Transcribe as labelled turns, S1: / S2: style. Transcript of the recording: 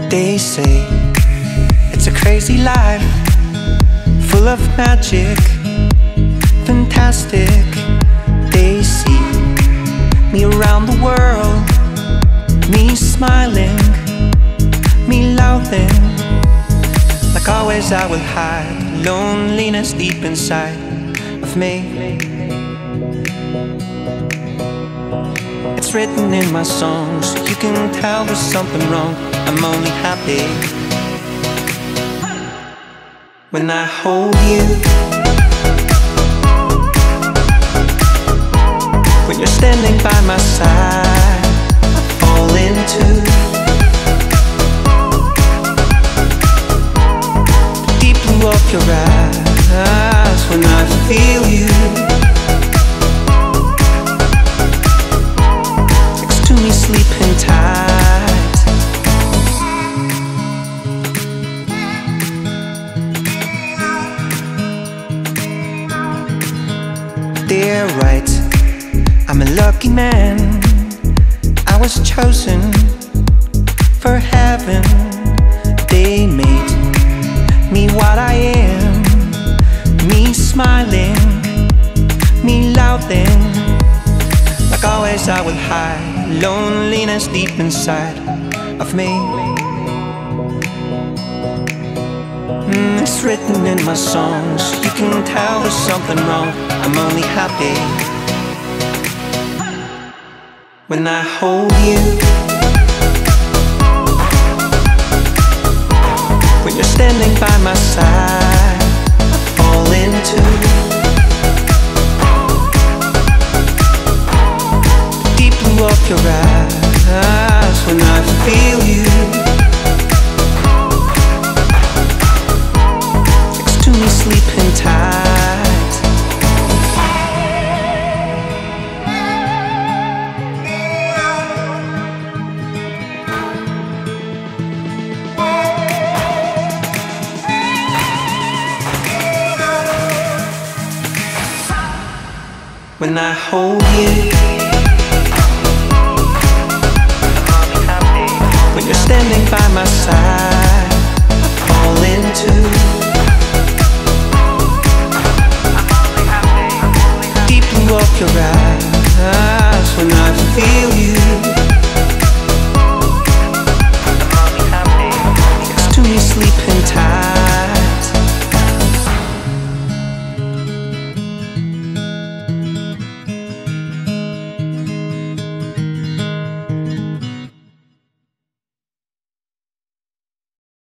S1: They say it's a crazy life, full of magic, fantastic. They see me around the world, me smiling, me loving. Like always I will hide loneliness deep inside of me. It's written in my songs, you can tell there's something wrong. I'm only happy when I hold you, when you're standing by my side. I fall into the deep blue of your eyes when I feel you next to me sleeping tight. They're right, I'm a lucky man. I was chosen for heaven. They made me what I am, me smiling, me loving. Like always I will hide loneliness deep inside of me. It's written in my songs, you can tell there's something wrong. I'm only happy when I hold you, when you're standing by my side. I fall into the deep blue of your eyes when I feel you next to me sleeping tight. When I hold you, when you're standing by my side, I fall into deep blue of your eyes when I feel you next to me sleeping tight.